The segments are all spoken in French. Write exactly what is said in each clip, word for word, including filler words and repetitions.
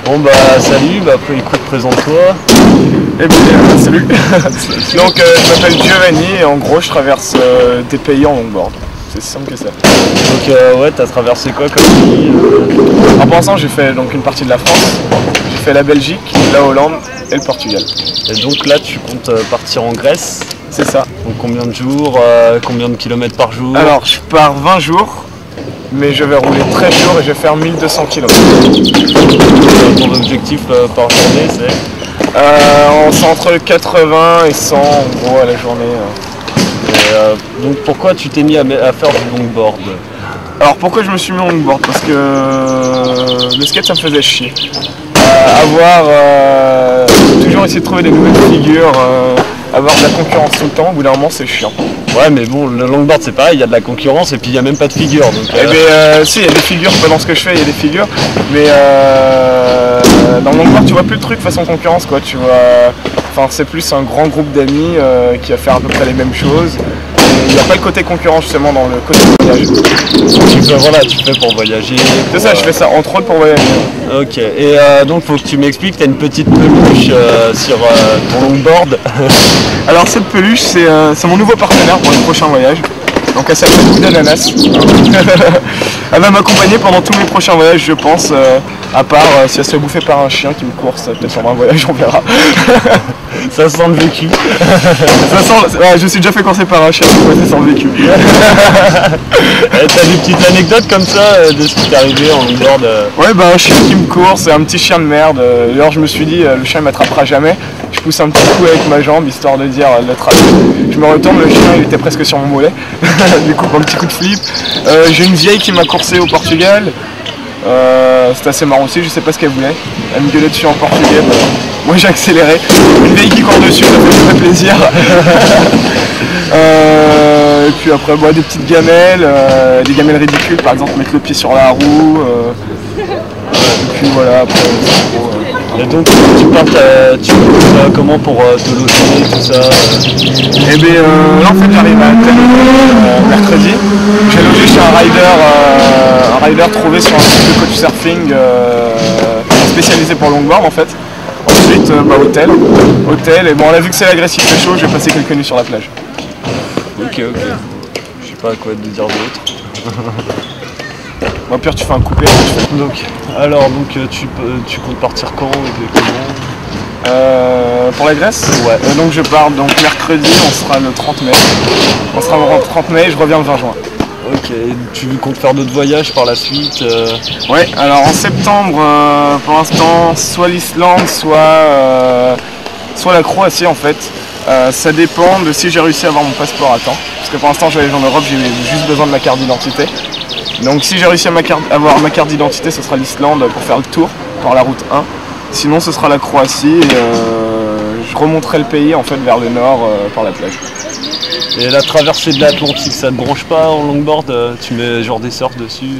Bon bah salut, bah après écoute, présente-toi. Eh bien, euh, salut. Donc euh, je m'appelle Giovanni et en gros je traverse euh, des pays en longboard. C'est si simple que ça. Donc euh, ouais, t'as traversé quoi comme pays euh... Alors pour l'instant j'ai fait donc une partie de la France, j'ai fait la Belgique, la Hollande et le Portugal. Et donc là tu comptes euh, partir en Grèce. C'est ça. Donc combien de jours, euh, combien de kilomètres par jour? Alors je pars vingt jours, mais je vais rouler treize jours et je vais faire mille deux cents kilomètres. Ton objectif euh, par journée c'est euh, C'est entre quatre-vingts et cent en gros à la journée. Et, euh, donc pourquoi tu t'es mis à, à faire du longboard? Alors pourquoi je me suis mis en longboard? Parce que euh, le skate ça me faisait chier. Euh, avoir euh, toujours essayer de trouver des nouvelles figures, euh, avoir de la concurrence tout le temps, au bout d'un moment c'est chiant. Ouais mais bon, le longboard c'est pareil, il y a de la concurrence et puis il n'y a même pas de figure. Donc, euh... Eh bien euh, si, il y a des figures, pas dans ce que je fais, il y a des figures, mais euh, dans le longboard tu vois plus le truc façon concurrence quoi, tu vois. Enfin c'est plus un grand groupe d'amis euh, qui va faire à peu près les mêmes choses. Il n'y a pas le côté concurrent justement dans le côté voyage. Tu fais, voilà, tu fais pour voyager. C'est ça, euh... je fais ça entre autres pour voyager. Ok, et euh, donc faut que tu m'expliques, tu as une petite peluche euh, sur euh, ton longboard. Alors cette peluche c'est euh, mon nouveau partenaire pour le prochain voyage. Donc elle s'appelle Coup d'Ananas. Elle va m'accompagner pendant tous mes prochains voyages je pense, euh, à part euh, si elle se fait bouffer par un chien qui me course, peut-être pendant un voyage on verra. Ça sent le vécu. Ça sent, ouais, je suis déjà fait courser par un chien, ouais, ça sent le vécu. T'as des petites anecdotes comme ça euh, de ce qui t'est arrivé en longboard euh... Ouais bah un chien qui me course, un petit chien de merde. D'ailleurs je me suis dit euh, le chien ne m'attrapera jamais. Je pousse un petit coup avec ma jambe histoire de dire euh, l'attraper. Je me retourne, le chien il était presque sur mon mollet. Du coup un petit coup de flip. Euh, J'ai une vieille qui m'a coursé au Portugal. Euh, C'était assez marrant aussi, je sais pas ce qu'elle voulait. Elle me gueulait dessus en portugais. Bah, moi j'ai accéléré. Une vieille qui court dessus, ça fait très plaisir. euh, et puis après bah, des petites gamelles, euh, des gamelles ridicules, par exemple mettre le pied sur la roue. Euh, et puis voilà, après c'est gros, euh. Et donc tu pars, tu fais comment pour euh, te loger, tout ça euh... Et bien euh, là en fait j'arrive à euh, mercredi. J'ai logé chez un rider, euh, un rider trouvé sur un site de coach surfing euh, spécialisé pour longboard en fait. Ensuite euh, bah, hôtel, hôtel et bon là vu que c'est l'agressif fait chaud, je vais passer quelques nuits sur la plage. Ok ok. Je sais pas quoi te dire d'autre. Au pire tu fais un coupé. Donc, alors donc tu, tu comptes partir quand exactement? euh, Pour la Grèce? Ouais. Euh, donc je pars donc mercredi, on sera le trente mai. On sera le trente mai et je reviens le vingt juin. Ok, et tu comptes faire d'autres voyages par la suite euh... Ouais, alors en septembre euh, pour l'instant soit l'Islande, soit, euh, soit la Croatie en fait. Euh, ça dépend de si j'ai réussi à avoir mon passeport à temps. Parce que pour l'instant je voyage en Europe, j'ai juste besoin de ma carte d'identité. Donc si j'ai réussi à ma carte, avoir ma carte d'identité, ce sera l'Islande pour faire le tour par la route un. Sinon ce sera la Croatie et euh, je remonterai le pays en fait vers le nord euh, par la plage. Et la traversée de l'Atlantique, ça te branche pas en longboard? Tu mets genre des surfs dessus?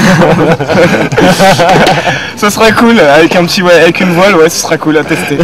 Ce serait cool, avec un petit ouais, avec une voile, ouais, ce serait cool à tester.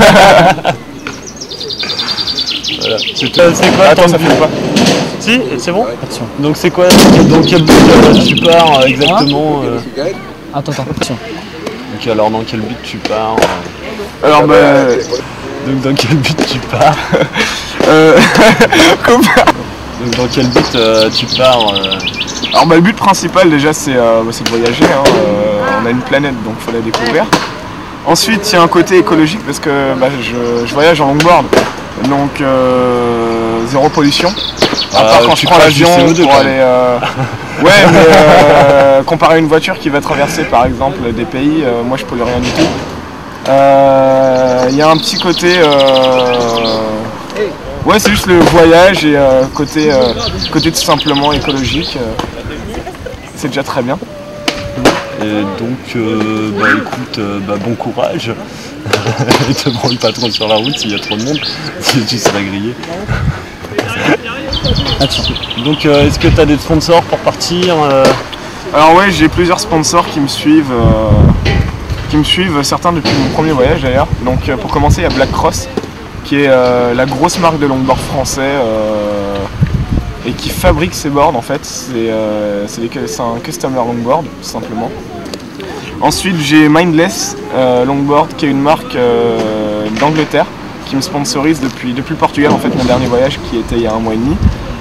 Voilà. C'est quoi? Attends, ça fait pas. Si, c'est bon. Donc c'est quoi? Dans quel but euh, tu pars euh, exactement euh... Attends, attends, attention. Donc alors dans quel but tu pars euh... Alors bah... Donc dans quel but tu pars euh... Donc dans quel but euh, tu pars euh... Alors bah le but principal déjà c'est euh, bah, de voyager, hein. euh, on a une planète donc il faut la découvrir. Ensuite il y a un côté écologique parce que bah, je, je voyage en longboard. Donc euh, zéro pollution. À part euh, quand je prends l'avion pour aller. Euh... Ouais, mais euh, comparé à une voiture qui va traverser par exemple des pays, euh, moi je pollue rien du tout. Il euh, y a un petit côté. Euh... Ouais, c'est juste le voyage et euh, côté, euh, côté tout simplement écologique. Euh... C'est déjà très bien. Et donc, euh, bah écoute, euh, bah, bon courage. Ne te branle pas trop sur la route s'il y a trop de monde, si tu seras grillé. Donc, euh, est-ce que tu as des sponsors pour partir euh... Alors ouais, j'ai plusieurs sponsors qui me suivent, euh, qui me suivent, certains depuis mon premier voyage d'ailleurs. Donc euh, pour commencer, il y a Black Cross, qui est euh, la grosse marque de longboard français euh, et qui fabrique ses boards en fait. C'est euh, un customer longboard tout simplement. Ensuite j'ai Mindless euh, Longboard qui est une marque euh, d'Angleterre qui me sponsorise depuis, depuis le Portugal en fait, mon dernier voyage qui était il y a un mois et demi.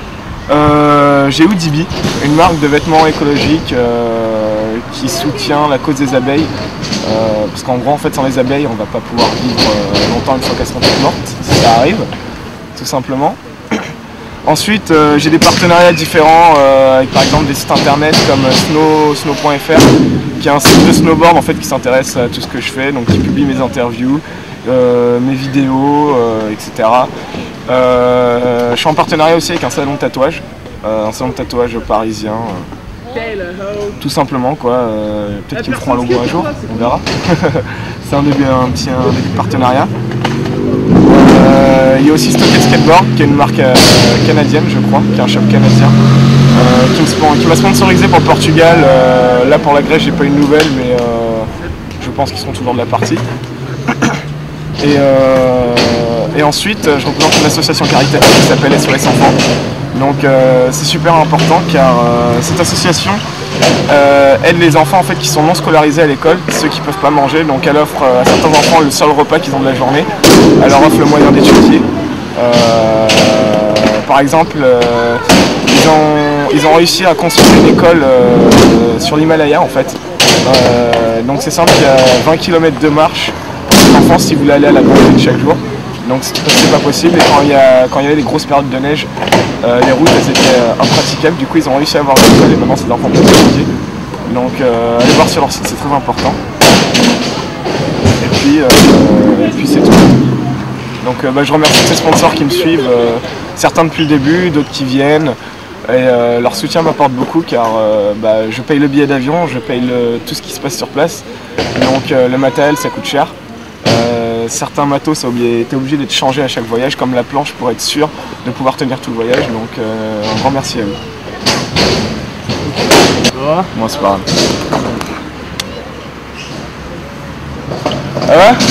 Euh, j'ai Oudibi, une marque de vêtements écologiques euh, qui soutient la cause des abeilles. Euh, parce qu'en gros en fait sans les abeilles on va pas pouvoir vivre euh, longtemps une fois qu'elles seront toutes mortes, si ça arrive, tout simplement. Ensuite euh, j'ai des partenariats différents euh, avec par exemple des sites internet comme snow snow point F R qui est un site de snowboard en fait qui s'intéresse à tout ce que je fais, donc qui publie mes interviews, euh, mes vidéos, euh, et cetera. Euh, je suis en partenariat aussi avec un salon de tatouage, euh, un salon de tatouage parisien. Euh, tout simplement quoi, euh, peut-être qu'ils me feront un logo un jour, on verra. C'est un début, un petit un début de partenariat. Euh, il y a aussi Stocked Skateboard qui est une marque euh, canadienne je crois, qui est un shop canadien, euh, qui m'a sponsorisé pour le Portugal. Euh, là pour la Grèce j'ai pas une nouvelle mais euh, je pense qu'ils seront toujours de la partie. Et, euh, et ensuite je représente une association caritative qui s'appelle S O S Enfants. Donc euh, c'est super important car euh, cette association euh, aide les enfants en fait, qui sont non scolarisés à l'école, ceux qui ne peuvent pas manger, donc elle offre euh, à certains enfants le seul repas qu'ils ont de la journée, elle leur offre le moyen d'étudier. Euh, par exemple, euh, ils, ont, ils ont réussi à construire une école euh, sur l'Himalaya en fait. Euh, donc c'est simple, il y a vingt kilomètres de marche pour les enfants si vous voulez aller à la montagne chaque jour. Donc c'est pas possible et quand il, y a, quand il y avait des grosses périodes de neige, euh, les routes elles étaient euh, impraticables, du coup ils ont réussi à avoir une école et maintenant ces enfants peuvent étudier. Donc euh, allez voir sur leur site, c'est très important. Et puis, euh, et puis c'est tout. Donc euh, bah, je remercie tous ces sponsors qui me suivent, euh, certains depuis le début, d'autres qui viennent. Et euh, leur soutien m'apporte beaucoup car euh, bah, je paye le billet d'avion, je paye le, tout ce qui se passe sur place. Donc euh, le matériel ça coûte cher. Euh, certains matos, t'es obligé, obligé d'être changé à chaque voyage, comme la planche pour être sûr de pouvoir tenir tout le voyage. Donc euh, un grand merci à eux. Moi c'est pas grave. Ah ouais?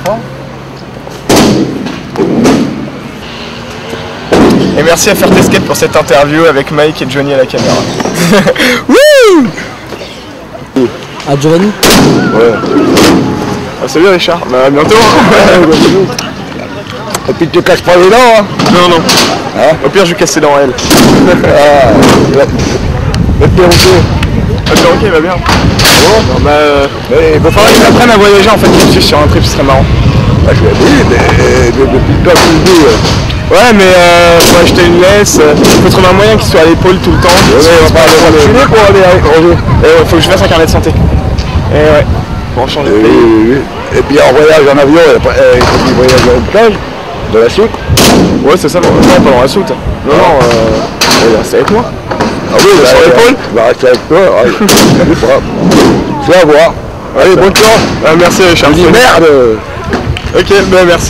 Et merci à Ferteskate pour cette interview avec Mike et Johnny à la caméra. Wouh! Ah Giovanni? Ouais. Ah, salut Richard, bah à bientôt hein. Et puis tu te casses pas les dents hein? Non non. Hein? Au pire je vais casser dans elle. Ah, le perroquet. Ah, le perroquet il va bien. Oh. Non, bah euh, Mais il va falloir qu'ils apprennent à voyager en fait, qu'ils me suivent sur un trip, ce serait marrant. Ah, je oui, mais depuis toi tu le dis. Ouais mais euh, faut acheter une laisse, euh, faut trouver un moyen qu'il soit à l'épaule tout le temps. Ouais, on va pas aller vacciner pour aller avec Roger. Et faut que je fasse un carnet de santé. Et ouais, pour changer de Oui, pays. oui, oui. Et puis en voyage en avion, il faut qu'il voyage dans une plage, de la soute. Ouais c'est ça, non, non pas dans la soute. Non non, euh, il reste avec moi. Ah oui, sur l'épaule. Il va rester avec toi. Je vais voir. Allez, bonne chance. Ah, merci Richard. Je dis merde. Ok, ben merci.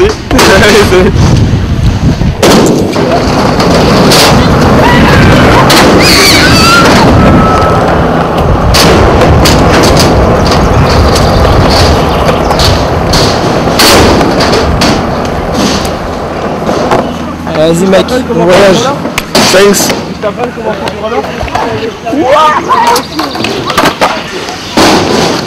Vas-y Mike, bon voyage. Thanks. Je